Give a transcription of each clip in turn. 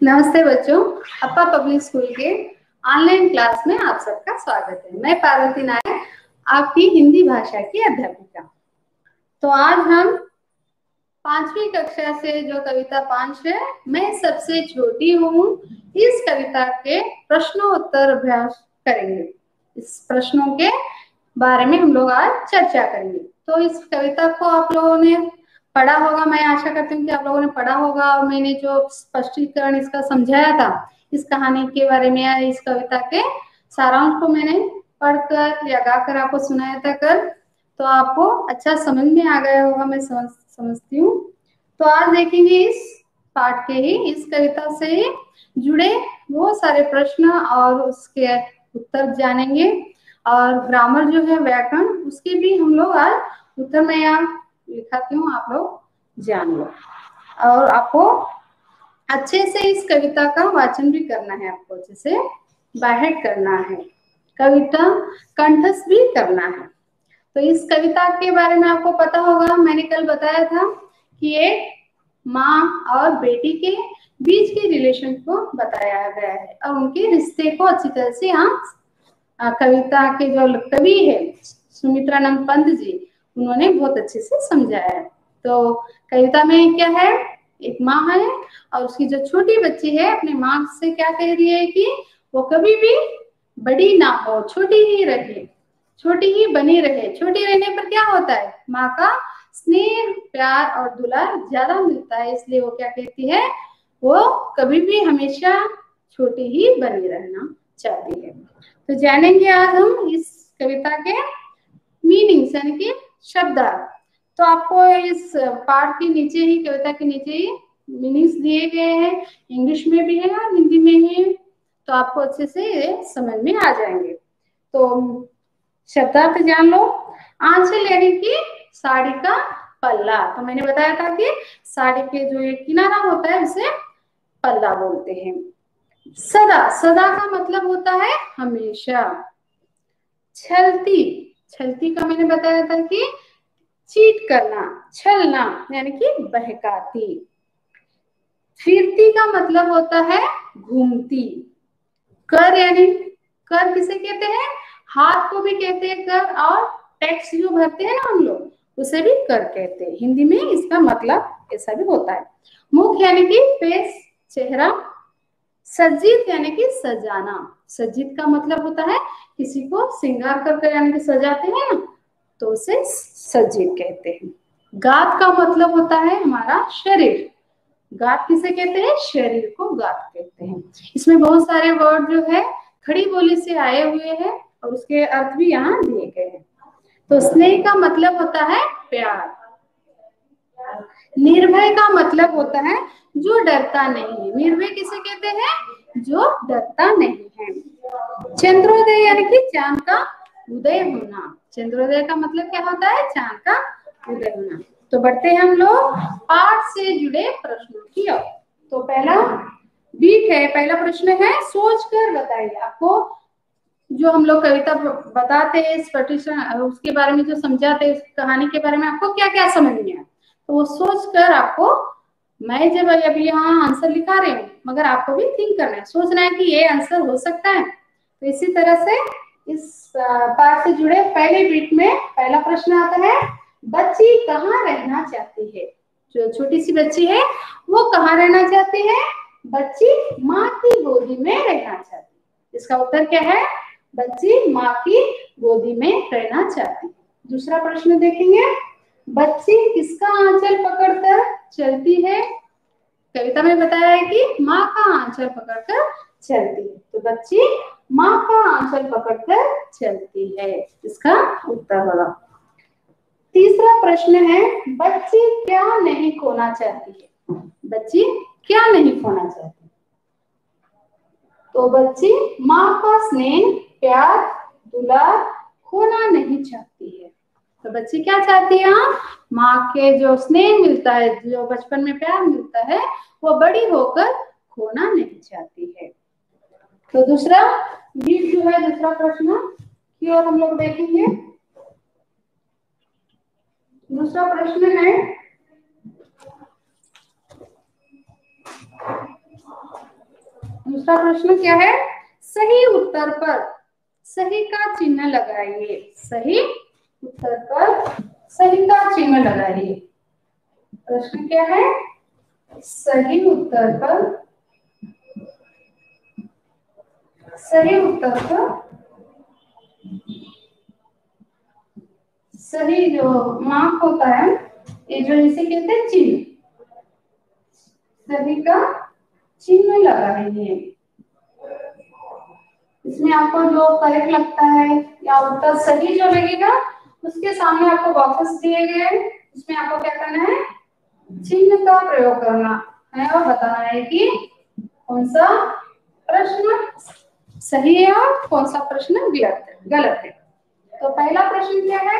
नमस्ते बच्चों, Appa public school के ऑनलाइन क्लास में आप सबका स्वागत है। मैं पार्वती नायक, आपकी हिंदी भाषा की अध्यापिका। तो आज हम 5वीं कक्षा से जो कविता 5 है, मैं सबसे छोटी हूँ, इस कविता के प्रश्नोत्तर अभ्यास करेंगे। इस प्रश्नों के बारे में हम लोग आज चर्चा करेंगे। तो इस कविता को आप लोगों ने पढ़ा होगा, मैं आशा करती हूँ कि आप लोगों ने पढ़ा होगा, और मैंने जो स्पष्टीकरण इसका समझाया था इस कहानी के बारे में या इस कविता के सारांश को मैंने पढ़कर या गाकर आपको सुनाया था कल, तो आपको अच्छा समझ में आ गया होगा, मैं समझती हूँ। तो आज देखेंगे इस पाठ के ही, इस कविता से ही जुड़े बहुत सारे प्रश्न और उसके उत्तर जानेंगे, और ग्रामर जो है व्याकरण, उसके भी हम लोग आज उत्तर मैं यहाँ लिखाती हूँ, आप लोग जान लो। और आपको अच्छे से इस कविता का वाचन भी करना है, आपको अच्छे से बाहर करना है, कविता कंठस्थ भी करना है। तो इस कविता के बारे में आपको पता होगा, मैंने कल बताया था कि एक माँ और बेटी के बीच के रिलेशन को बताया गया है, और उनके रिश्ते को अच्छी तरह से यहाँ कविता के जो कवि है सुमित्रानंद पंत जी, उन्होंने बहुत अच्छे से समझाया है। तो कविता में क्या है, एक माँ है और उसकी जो छोटी बच्ची है अपने माँ से क्या कह रही है कि वो कभी भी बड़ी ना हो, छोटी ही रहे, छोटी ही बनी रहे। छोटी रहने पर क्या होता है, माँ का स्नेह प्यार और दुलार ज्यादा मिलता है, इसलिए वो क्या कहती है, वो कभी भी हमेशा छोटी ही बनी रहना चाहती है। तो जानेंगे आज हम इस कविता के मीनिंग्स यानी कि शब्दार्थ। तो आपको इस पाठ के नीचे ही, कविता के नीचे ही मीनिंग्स दिए गए हैं, इंग्लिश में भी है और हिंदी में ही, तो आपको अच्छे से समझ में आ जाएंगे। तो शब्दार्थ जान लो। आंचल यानी कि साड़ी का पल्ला। तो मैंने बताया था कि साड़ी के जो एक किनारा होता है उसे पल्ला बोलते हैं। सदा, सदा का मतलब होता है हमेशा। छलती, छलती का मैंने बताया था कि चीट करना, छलना यानी कि बहकाती। फिरती का मतलब होता है घूमती। कर यानी, कर किसे कहते हैं, हाथ को भी कहते हैं कर, और टैक्स जो भरते हैं ना हम लोग, उसे भी कर कहते हैं। हिंदी में इसका मतलब ऐसा भी होता है। मुख यानी कि फेस, चेहरा। सज्जित यानी कि सजाना। सज्जित का मतलब होता है किसी को श्रृंगार करके यानी कि सजाते हैं ना, तो उसे सज्जित कहते हैं। गात का मतलब होता है हमारा शरीर। गात किसे कहते हैं, शरीर को गात कहते हैं। इसमें बहुत सारे वर्ड जो है खड़ी बोली से आए हुए हैं, और उसके अर्थ भी यहाँ दिए गए हैं। तो स्नेह का मतलब होता है प्यार। निर्भय का मतलब होता है जो डरता नहीं। निर्भय किसे कहते हैं, जो डरता नहीं है। चंद्रोदय यानी कि चांद का उदय होना। चंद्रोदय का मतलब क्या होता है, चांद का उदय होना। तो बढ़ते हैं हम लोग पाठ से जुड़े प्रश्नों की ओर। तो पहला बीट है, पहला प्रश्न है, सोच कर बताइए। आपको जो हम लोग कविता बताते हैं उसके बारे में जो समझाते हैं, उस कहानी के बारे में आपको क्या क्या समझ में आया, तो वो सोच कर आपको, मैं जब अभी यहाँ आंसर लिखा रही हूँ, मगर आपको भी थिंक करना है, सोचना है कि ये आंसर हो सकता है। तो इसी तरह से इस पाठ से जुड़े पहले बीट में पहला प्रश्न आता है, बच्ची कहाँ रहना चाहती है। जो छोटी सी बच्ची है वो कहाँ रहना चाहती है, बच्ची माँ की गोदी में रहना चाहती है। इसका उत्तर क्या है, बच्ची माँ की गोदी में रहना चाहती है। दूसरा प्रश्न देखेंगे, बच्ची किसका आंचल पकड़कर चलती है। कविता में बताया है कि माँ का आंचल पकड़कर चलती है, तो बच्ची माँ का आंचल पकड़कर चलती है, इसका उत्तर होगा। तीसरा प्रश्न है, बच्ची क्या नहीं खोना चाहती है। बच्ची क्या नहीं खोना चाहती, तो बच्ची माँ का स्नेह प्यार दुलार खोना नहीं चाहती है। तो बच्ची क्या चाहती है, माँ के जो स्नेह मिलता है, जो बचपन में प्यार मिलता है, वो बड़ी होकर खोना नहीं चाहती है। तो दूसरा गीत जो है, दूसरा प्रश्न की ओर हम लोग देखेंगे। दूसरा प्रश्न है, दूसरा प्रश्न क्या है? सही उत्तर पर सही का चिन्ह लगाइए। सही उत्तर पर सही का चिन्ह लगाइए। प्रश्न क्या है? सही उत्तर पर सही उत्तर पर सही जो मार्क होता है, ये जो इसे कहते हैं चिन्ह, सही का चिन्ह लगाइए। इसमें आपको जो करेक्ट लगता है या उत्तर सही जो लगेगा उसके सामने आपको बॉक्सेस दिए गए हैं, उसमें आपको क्या करना है? चिन्ह का प्रयोग करना है और बताना है कि कौन सा प्रश्न सही है और कौन सा प्रश्न गलत है। तो पहला प्रश्न क्या है?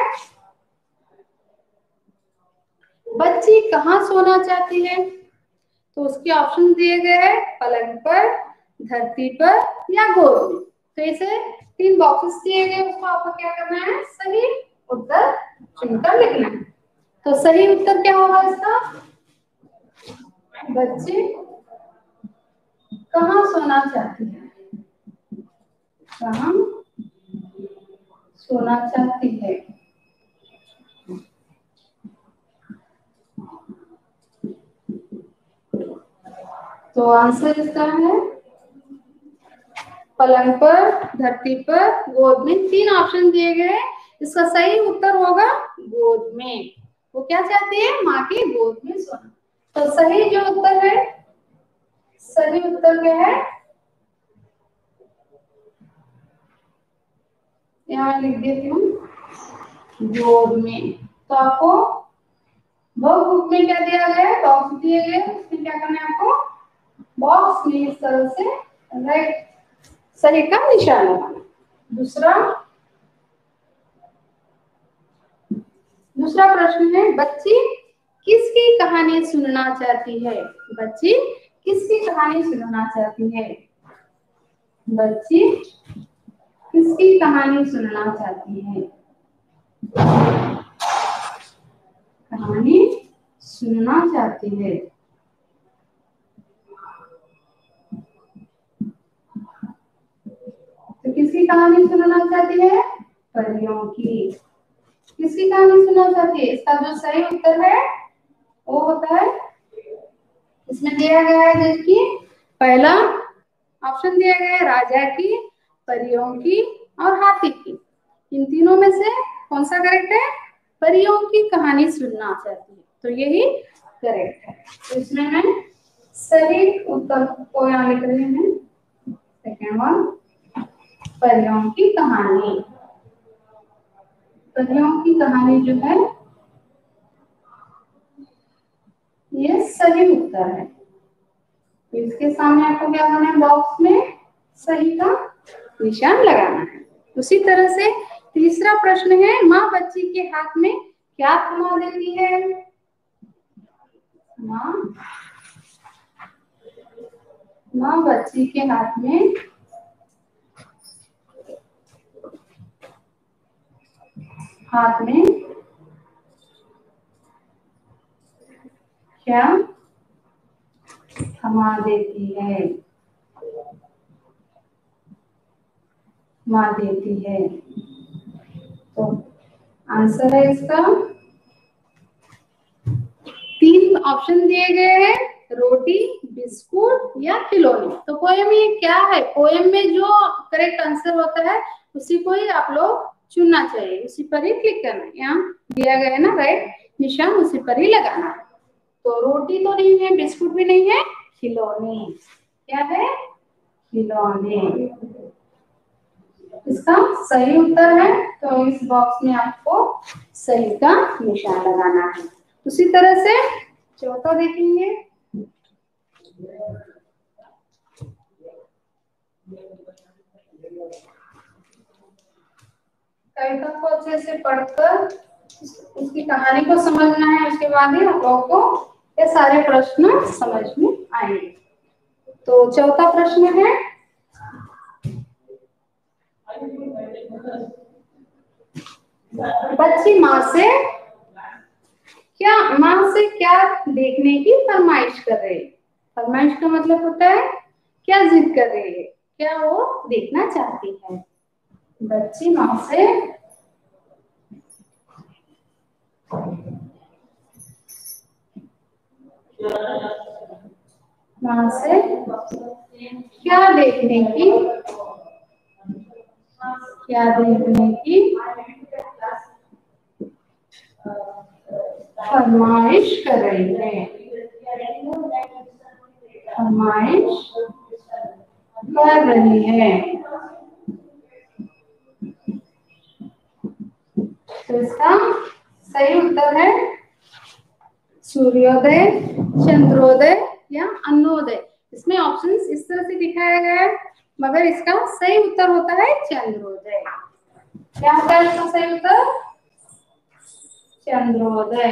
बच्ची कहाँ सोना चाहती है? तो उसके ऑप्शन दिए गए हैं, पलंग पर, धरती पर या गोद में। तो इसे 3 बॉक्सेस दिए गए, उसको आपको क्या करना है? सही उत्तर चुनकर लिखना है। तो सही उत्तर क्या होगा इसका? बच्ची कहाँ सोना चाहती है? कहाँ सोना चाहती है? तो आंसर इसका है पलंग पर, धरती पर, गोद में। 3 ऑप्शन दिए गए, इसका सही उत्तर होगा गोद में। वो क्या चाहती है? माँ की गोद में सोना। तो सही जो उत्तर है, सही उत्तर क्या है? यहाँ लिख देती हूँ, गोद में। तो आपको वर्क बुक में क्या दिया गया है? बॉक्स दिए गए, उसमें क्या करना है आपको? बॉक्स में इस तरह से राइट सही का निशान लगाना। दूसरा प्रश्न है, बच्ची किसकी कहानी सुनना चाहती है? बच्ची किसकी कहानी सुनना चाहती है? बच्ची किसकी कहानी सुनना चाहती है? कहानी सुनना चाहती है। तो किसकी कहानी सुनना चाहती है? परियों की। किसकी कहानी सुनना चाहती है? इसका जो सही उत्तर है वो होता है, इसमें दिया गया है देखिए, पहला ऑप्शन दिया गया है राजा की, परियों की और हाथी की। इन तीनों में से कौन सा करेक्ट है? परियों की कहानी सुनना चाहती है, तो यही करेक्ट है। तो इसमें मैं सही उत्तर को यहाँ लिख रही हूँ, सेकेंड वन, परियों की कहानी। परियों की कहानी जो है ये सही उत्तर है। तो इसके सामने आपको क्या करना है? बॉक्स में सही का निशान लगाना है। उसी तरह से तीसरा प्रश्न है, माँ बच्ची के हाथ में क्या थमा देती है? माँ बच्ची के हाथ में क्या थमा देती है? थमा देती है। तो आंसर है इसका, 3 ऑप्शन दिए गए हैं, रोटी, बिस्कुट या खिलौने। तो पोएम में क्या है? पोएम में जो करेक्ट आंसर होता है उसी को ही आप लोग चुनना चाहिए, उसी पर ही क्लिक करना है। यहाँ दिया गया है ना राइट निशान, उसी पर ही लगाना है। तो रोटी तो नहीं है, बिस्कुट भी नहीं है, खिलौने। क्या है? खिलौने। इसका सही उत्तर है, तो इस बॉक्स में आपको सही का निशान लगाना है। उसी तरह से चौथा देखेंगे, कविता को अच्छे से पढ़कर उसकी कहानी को समझना है, उसके बाद ही आप लोगों को ये सारे प्रश्न समझ में आएंगे। तो चौथा प्रश्न है, बच्ची माँ से क्या देखने की फरमाइश कर रही है? फरमाइश का मतलब होता है क्या जिद कर रही है, क्या वो देखना चाहती है? बच्ची माँ से क्या देखने की, क्या देखने की फरमाइश कर रही है, फरमाइश कर रही है। तो इसका सही उत्तर है सूर्योदय, चंद्रोदय या अन्नोदय। इसमें ऑप्शंस इस तरह से दिखाया गया है, मगर इसका सही उत्तर होता है चंद्रोदय। क्या होता है इसका सही उत्तर? चंद्रोदय।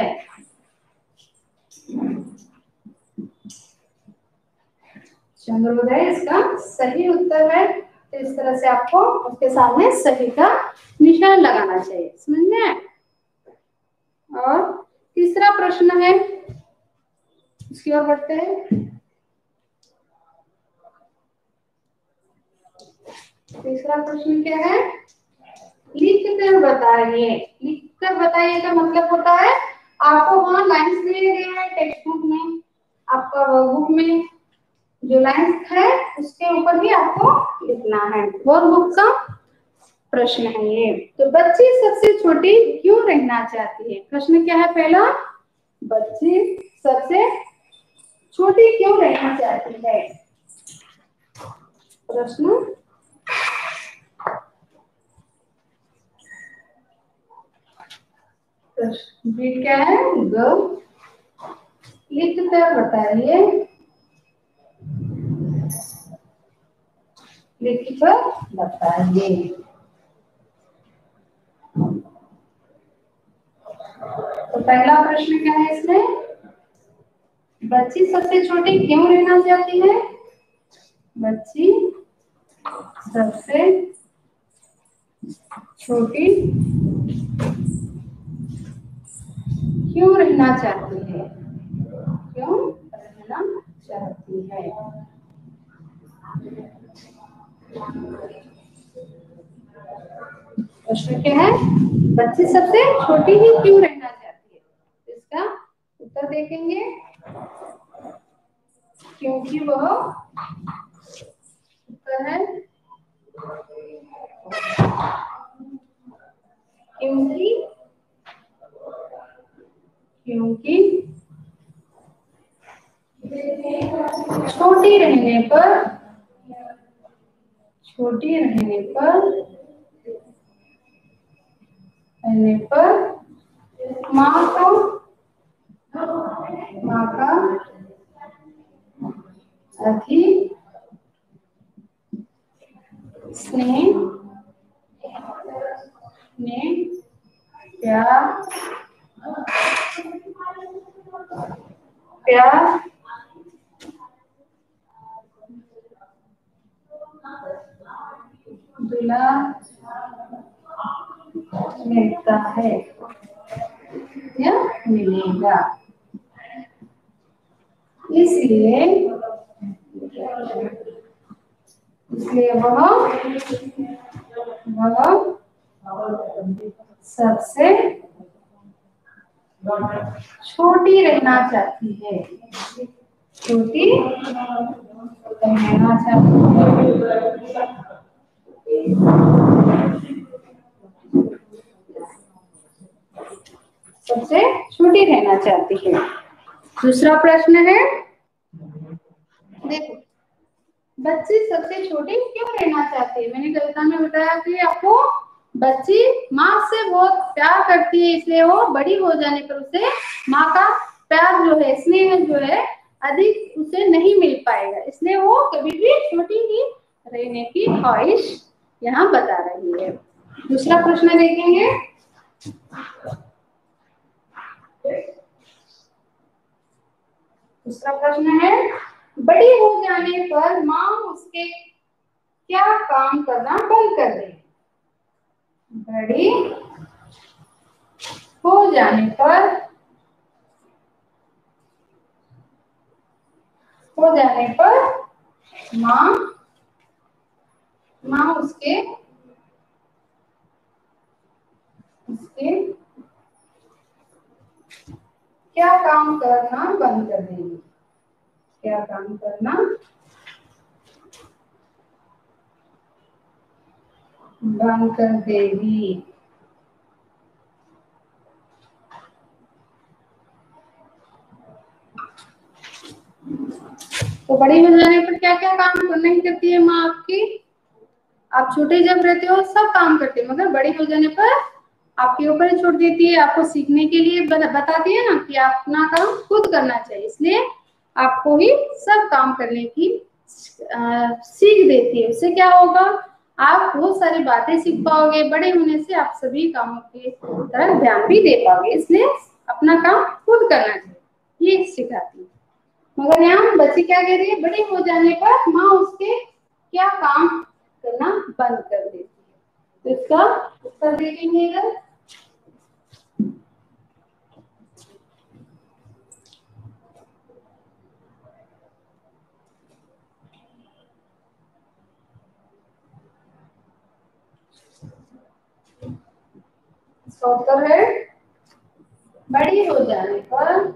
चंद्रोदय इसका सही उत्तर है। तो इस तरह से आपको उसके सामने सही का निशान लगाना चाहिए, समझ में? और तीसरा प्रश्न है, इसकी ओर बढ़ते हैं। तीसरा प्रश्न क्या है? लिखकर बताइए। लिखकर बताइए का मतलब होता है आपको वहां लाइंस दिए गए हैं टेक्स्ट बुक में, आपका वर्कबुक में जो लाइंस है उसके ऊपर ही आपको लिखना है। वर्कबुक का प्रश्न है ये। तो बच्ची सबसे छोटी क्यों रहना चाहती है? प्रश्न क्या है पहला? बच्ची सबसे छोटी क्यों रहना चाहती है? प्रश्न बी क्या है? ग। लिख कर बताइए, लिख कर बताइए। तो पहला प्रश्न क्या है इसमें? बच्ची सबसे छोटी क्यों रहना चाहती है? बच्ची सबसे छोटी क्यों रहना चाहती है? क्यों रहना चाहती है? प्रश्न क्या है? बच्ची सबसे छोटी ही क्यों रहना चाहती है? इसका उत्तर देखेंगे। क्योंकि वह उत्तर है क्योंकि क्योंकि छोटी रहने पर, छोटी रहने पर माँ का अधिक स्नेह प्यार प्यार दुलार मिलता है या मिलेगा। इसलिए इसलिए वह सबसे छोटी रहना चाहती है, छोटी रहना चाहती है। सबसे छोटी रहना चाहती है। दूसरा प्रश्न है, देखो बच्ची सबसे छोटी क्यों रहना चाहती है? मैंने कविता में बताया कि आपको बच्ची माँ से बहुत प्यार करती है, इसलिए वो बड़ी हो जाने पर उसे माँ का प्यार जो है, स्नेह जो है अधिक उसे नहीं मिल पाएगा, इसलिए वो कभी भी छोटी ही रहने की ख्वाहिश यहाँ बता रही है। दूसरा प्रश्न देखेंगे। दूसरा प्रश्न है, बड़ी हो जाने पर माँ उसके क्या काम करना बंद कर देगी? बड़ी हो जाने पर माँ माँ उसके उसके क्या काम करना बंद कर देगी, क्या काम करना बंद कर देगी। तो बड़ी हो जाने पर क्या क्या काम नहीं करती है माँ आपकी? आप छोटे जब रहते हो सब काम करते हो, मगर बड़ी हो जाने पर आपके ऊपर ही छोड़ देती है। आपको सीखने के लिए बताती है ना कि आप अपना काम खुद करना चाहिए, इसलिए आपको ही सब काम करने की सीख देती है। उससे क्या होगा, आप बहुत सारी बातें सीख पाओगे। बड़े होने से आप सभी कामों की तरफ ध्यान भी दे पाओगे, इसलिए अपना काम खुद करना चाहिए, ये सिखाती है। मगर यहाँ बच्ची क्या कह रही है, बड़े हो जाने पर माँ उसके क्या काम करना बंद कर देती है। तो इसका उत्तर देखेंगे अगर, इसका उत्तर है बड़ी हो जाने पर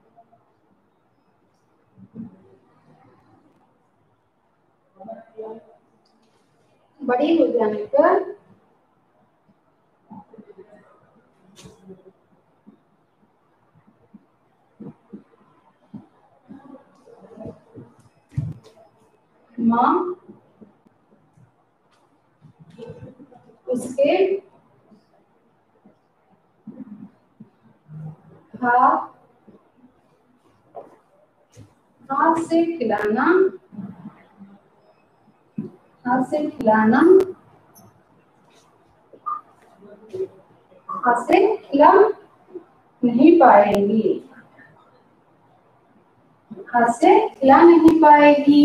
बड़ी हो जाने पर माँ उसके हाथ हाथ से खिलाना हाथ से खिलाना हाथ से खिला नहीं पाएगी, हाथ से खिला नहीं पाएगी।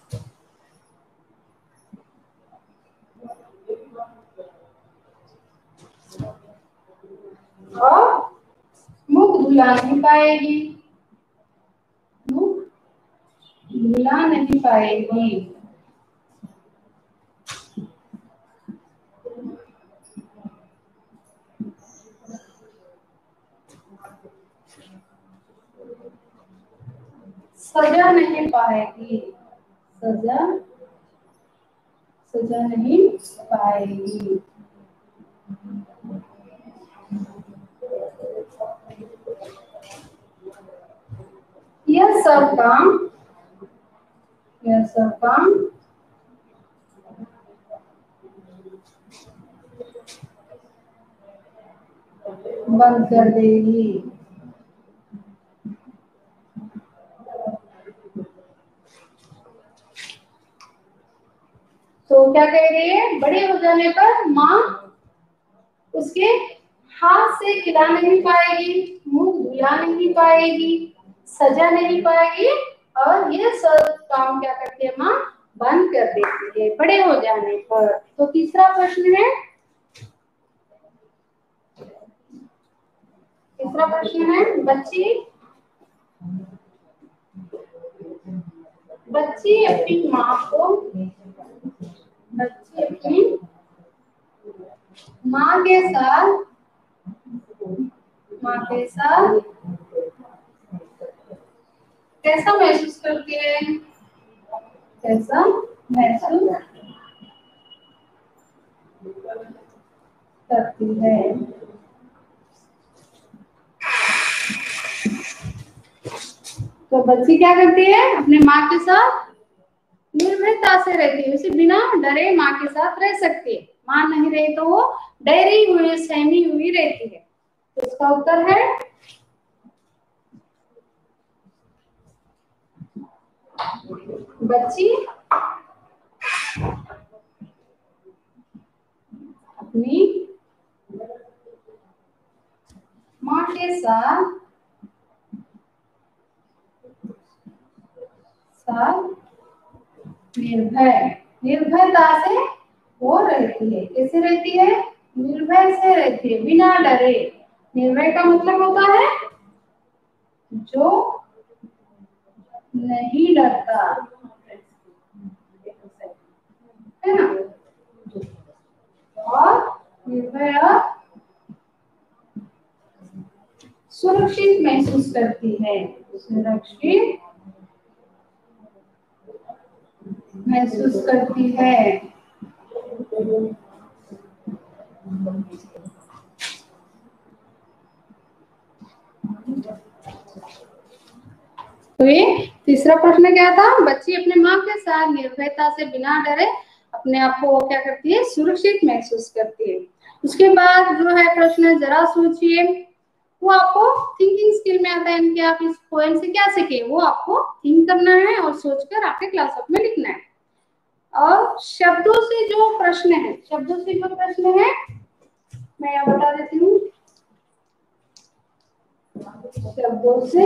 और मुख धुला नहीं पाएगी, मुख धुला नहीं पाएगी। सजा नहीं पाएगी, सजा सजा नहीं पाएगी। यह सब काम यह सब काम बंद कर देगी। तो क्या कह रही है, बड़े हो जाने पर माँ उसके हाथ से खिला नहीं पाएगी, मुंह धुला नहीं पाएगी, सजा नहीं पाएगी, और ये सब काम क्या करती है माँ, बंद कर देती है बड़े हो जाने पर। तो तीसरा प्रश्न है, तीसरा प्रश्न है, बच्ची अपनी माँ को बच्ची अपनी माँ के साथ कैसा महसूस करती है, कैसा महसूस करती है। तो बच्ची क्या करती है, अपने माँ के साथ निर्भयता से रहती है, उसे बिना डरे माँ के साथ रह सकती है। माँ नहीं रही तो वो डरी हुई सहमी हुई रहती है। तो इसका उत्तर है बच्ची अपनी माँ के साथ निर्भयता से वो रहती है। कैसे रहती है, निर्भय से रहती है, बिना डरे। निर्भय का मतलब होता है जो नहीं डरता, है ना। और निर्भया सुरक्षित महसूस करती है, सुरक्षित महसूस करती है। तो ये तीसरा प्रश्न क्या था, बच्ची अपने माँ के साथ निर्भयता से बिना डरे अपने आप को क्या करती है, सुरक्षित महसूस करती है। उसके बाद जो है प्रश्न, जरा सोचिए, वो आपको थिंकिंग स्किल में आता है कि आप इस पोएम से क्या सीखे, वो आपको थिंक करना है और सोचकर आपके क्लासवर्क में लिखना है। और शब्दों से जो प्रश्न है, शब्दों से जो प्रश्न है मैं यहाँ बता देती हूँ। शब्दों से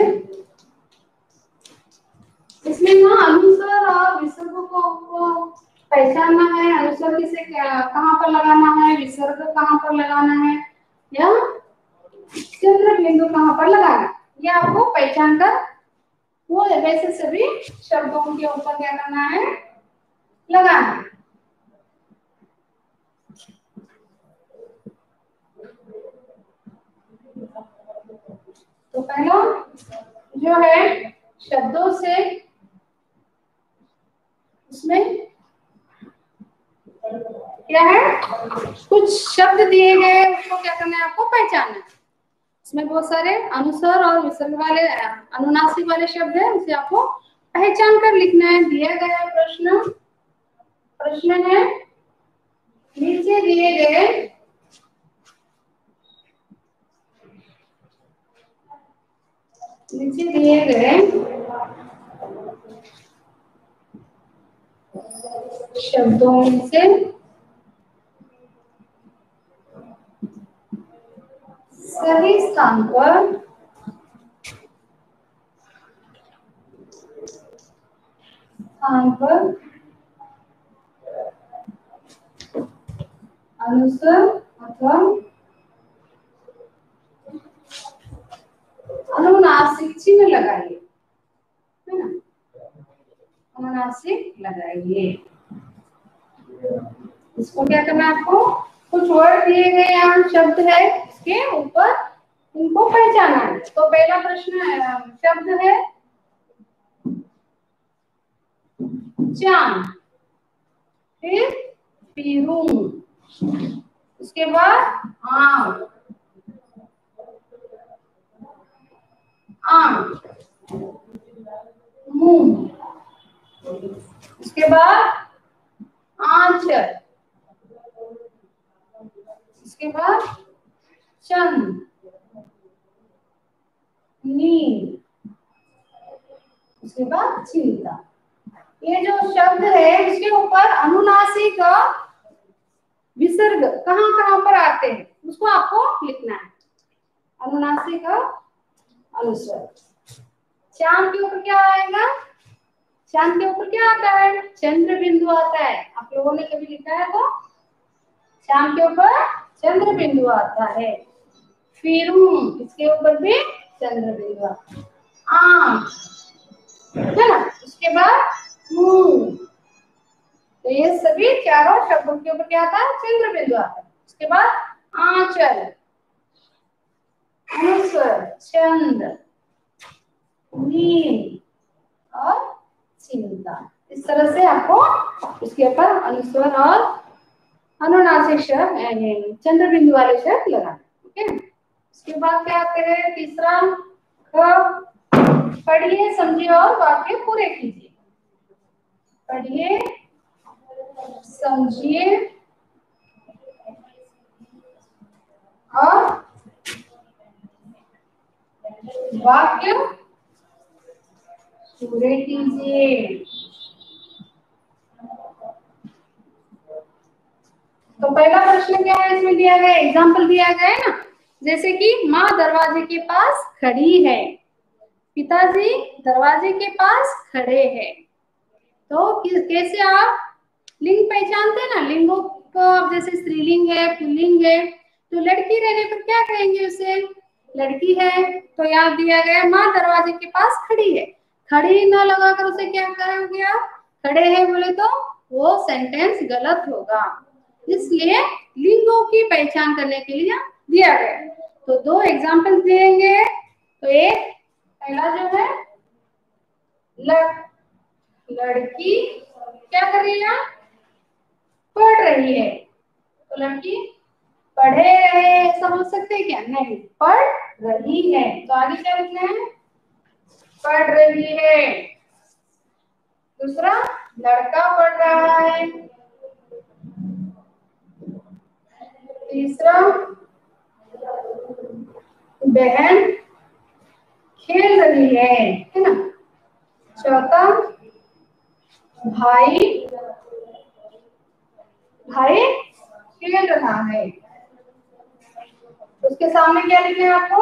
इसमें ना अनुस्वर और विसर्ग को पहचानना है। अनुस्वर किसे कहाँ पर लगाना है, विसर्ग कहाँ पर लगाना है, या केंद्र बिंदु कहाँ पर लगाना है, ये आपको पहचान कर वो वैसे सभी शब्दों के ऊपर क्या करना है, लगाना है। तो पहला जो है शब्दों से, इसमें क्या है, कुछ शब्द दिए गए, उसको क्या करना है, आपको पहचानना है। इसमें बहुत सारे अनुस्वर और विसर्ग वाले, अनुनासिक वाले शब्द है, उसे आपको पहचान कर लिखना है। दिया गया प्रश्न, प्रश्न है नीचे दिए गए शब्दों से सही स्थान पर अनुस्वर अथवा अनुनासिक चिन्ह लगाइए, है ना, अनुनासिक लगाइए। इसको क्या करना है, आपको कुछ वर्ड दिए गए यहाँ शब्द है, इसके ऊपर इनको पहचाना है। तो पहला प्रश्न शब्द है चांद, फिर पीरूम, उसके बाद आम, मुंह, उसके बाद आंचल, उसके बाद चंद, नींद, उसके बाद चिंता। ये जो शब्द है इसके ऊपर अनुनासिक विसर्ग कहाँ कहाँ पर आते हैं उसको आपको लिखना है। अनुनासिक अनुस्वर, चांद के ऊपर क्या आएगा, चांद के ऊपर क्या आता है, चंद्र बिंदु आता है। आप लोगों ने कभी लिखा है तो चांद के ऊपर चंद्र बिंदु आता है। फिर इसके ऊपर भी चंद्र बिंदु आता है। आंख, है ना, उसके बाद मुंह। तो ये सभी चारों शब्दों के ऊपर क्या आता है, चंद्र बिंदु आता है। उसके बाद आंचल, अनुस्वर, चंद, नींद और चिंता। इस तरह से आपको इसके ऊपर अनुस्वर और अनुनासिक शब्द, चंद्र बिंदु वाले शब्द लगाना। ओके, उसके बाद क्या आते हैं, तीसरा पढ़िए, समझिए और वाक्य पूरे कीजिए। पढ़िए, समझिए और वाक्य पूरे कीजिए। तो पहला प्रश्न क्या है, इसमें दिया गया एग्जाम्पल दिया गया है ना, जैसे कि माँ दरवाजे के पास खड़ी है, पिताजी दरवाजे के पास खड़े हैं। तो कैसे आप लिंग पहचानते हैं ना, लिंगों को, जैसे स्त्रीलिंग है, पुल्लिंग है, तो लड़की रहने पर क्या कहेंगे उसे, लड़की है। तो यहाँ दिया गया माँ दरवाजे के पास खड़ी है, खड़ी न लगाकर उसे क्या कहोगे आप, खड़े हैं बोले तो वो सेंटेंस गलत होगा। इसलिए लिंगों की पहचान करने के लिए दिया गया है। तो दो एग्जाम्पल देंगे। तो एक पहला जो है लड़की क्या कर रही है, पढ़ रही है। तो लड़की पढ़े रहे समझ सकते हैं क्या, नहीं, पढ़ रही है। तो आगे क्या लिखना है, पढ़ रही है। दूसरा लड़का पढ़ रहा है। तीसरा बहन खेल रही है ना। चौथा भाई खेल रहा है। उसके सामने क्या लिखना है आपको,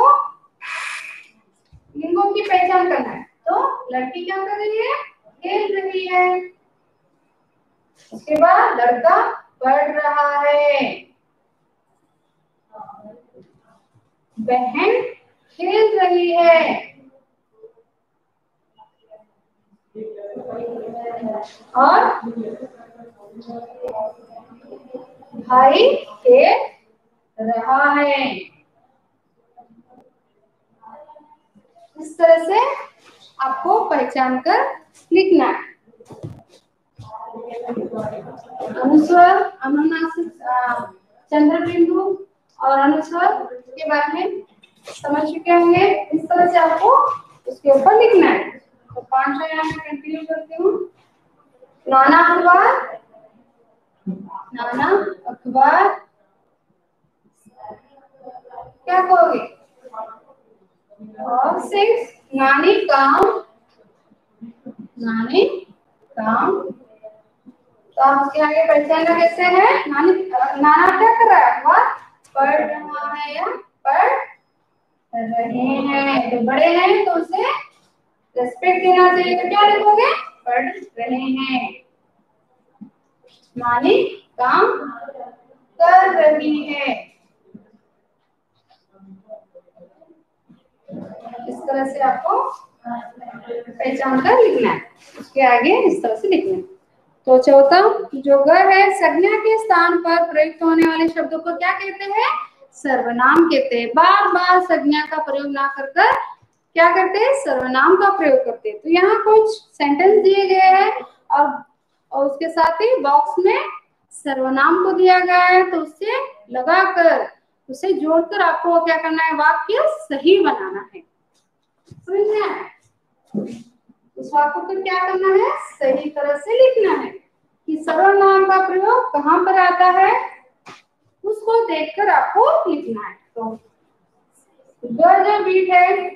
लिंगों की पहचान करना है। तो लड़की क्या कर रही है, खेल रही है। उसके बाद लड़का पढ़ रहा है। बहन खेल रही है और भाई खेल रहा है। इस तरह से आपको पहचान कर लिखना है। अनुस्वर, अनुनासिक, चंद्र बिंदु और अनुस्वर के बारे में समझ चुके होंगे। इस तरह से आपको उसके ऊपर लिखना है। तो 5 यहाँ में कंटिन्यू करती हूँ। नाना अखबार, नाना अखबार क्या कहोगे, और 6 नानी काम, नानी काम। तो आप उसके आगे पहचानना कैसे है, नाना क्या कर रहा है, अखबार पढ़ रहा है या पढ़ रहे हैं। तो बड़े हैं तो उसे रेस्पेक्ट देना चाहिए। तो क्या लिखोगे, पढ़ रहे हैं। नानी काम कर रही है। इस तरह से आपको पहचान कर लिखना है। उसके आगे इस तरह से लिखना है। तो चौथा जो घर है, संज्ञा के स्थान पर प्रयुक्त होने वाले शब्दों को क्या कहते हैं, सर्वनाम कहते हैं। बार बार संज्ञा का प्रयोग ना कर क्या करते हैं, सर्वनाम का प्रयोग करते हैं। तो यहाँ कुछ सेंटेंस दिए गए हैं और उसके साथ ही बॉक्स में सर्वनाम को दिया गया है। तो उससे लगाकर उसे जोड़कर आपको क्या करना है, वाक्य सही बनाना है। समझ में आया? उस वाक्य को क्या करना है, सही तरह से लिखना है कि सर्वनाम का प्रयोग कहाँ पर आता है, उसको देखकर आपको लिखना है। तो जो बीट है,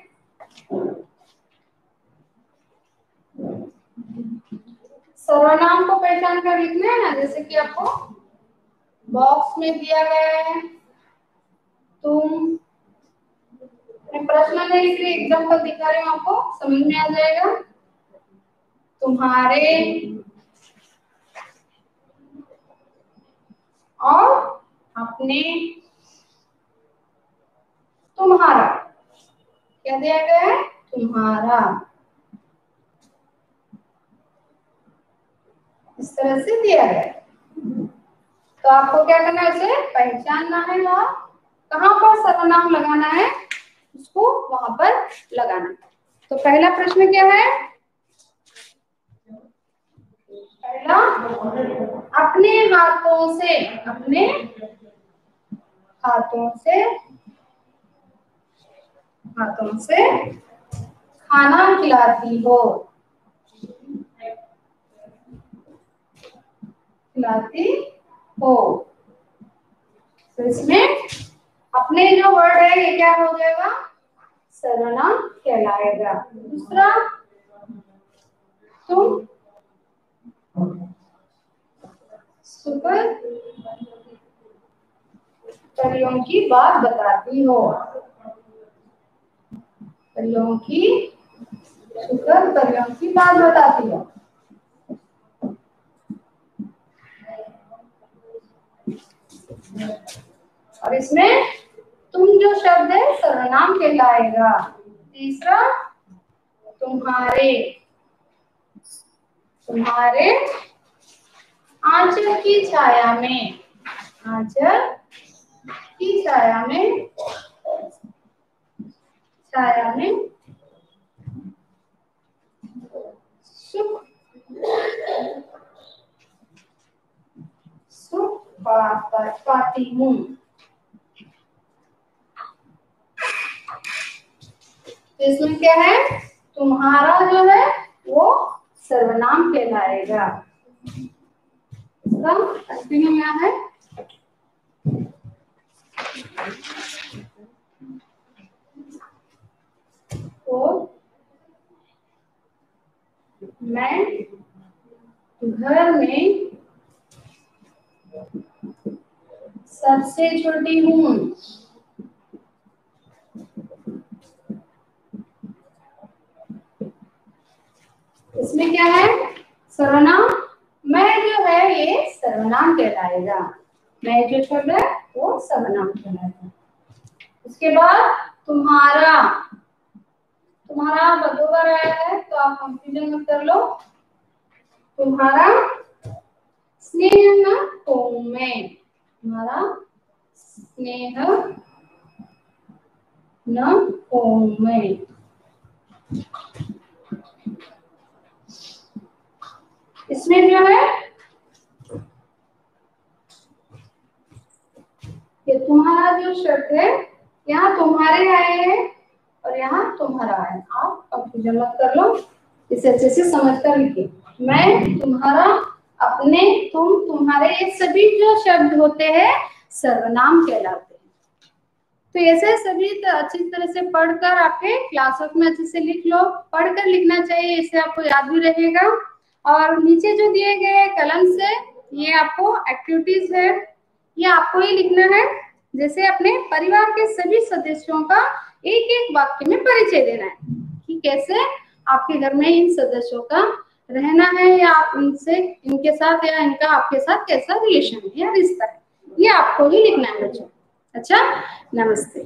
सर्वनाम को पहचान कर लिखना है ना, जैसे कि आपको बॉक्स में दिया गया है। तुम, प्रश्न नहीं लिख रही, एग्जाम्पल दिखा रही हूँ, आपको समझ में आ जाएगा। तुम्हारे और अपने, तुम्हारा क्या दिया गया है, तुम्हारा। इस तरह से दिया गया है। तो आपको क्या करना है, उसे पहचानना है और कहाँ पर सर्वनाम लगाना है उसको वहां पर लगाना है। तो पहला प्रश्न क्या है, पहला अपने हाथों से, अपने हाथों से खाना खिलाती हो, तो इसमें अपने जो वर्ड है ये क्या हो जाएगा, सर्वनाम कहलाएगा। दूसरा, तुम सुपर परियों की बात बताती हो, परियों की, सुपर परियों की बात बताती हो। और इसमें तुम जो शब्द है सर्वनाम कहलाएगा। तीसरा, तुम्हारे आंचल की छाया में, आंचल की छाया में, छाया में सुख सुख पाती हूँ। इसमें क्या है, तुम्हारा जो है वो सर्वनाम कहलाएगा। इसका कंटिन्यू क्या है, तो मैं घर में सबसे छोटी हूँ। इसमें क्या है, सर्वनाम, मैं जो है ये सर्वनाम कहलाएगा। मैं जो शब्द है वो सर्वनाम कहलाएगा। उसके बाद तुम्हारा, तुम्हारा बदोबर आया है तो आप कंफ्यूजन मत कर लो। तुम्हारा स्नेह न होम में, तुम्हारा स्नेह न होम में, इसमें जो है ये तुम्हारा जो शब्द है, यहाँ तुम्हारे आए हैं और यहाँ तुम्हारा है। आप कंफ्यूजन मत कर लो, इसे अच्छे से समझ कर लिखिए। मैं, तुम्हारा, अपने, तुम, तुम्हारे, ये सभी जो शब्द होते हैं सर्वनाम कहलाते हैं। तो ऐसे सभी अच्छी तरह से पढ़कर आपके क्लासवर्क में अच्छे से लिख लो। पढ़कर लिखना चाहिए, इससे आपको याद भी रहेगा। और नीचे जो दिए गए कलम से ये आपको एक्टिविटीज है, ये आपको ही लिखना है। जैसे अपने परिवार के सभी सदस्यों का एक एक वाक्य में परिचय देना है कि कैसे आपके घर में इन सदस्यों का रहना है, या आप इनसे, इनके साथ या इनका आपके साथ कैसा रिलेशन है या रिश्ता है, ये आपको ही लिखना है बच्चों। अच्छा, नमस्ते।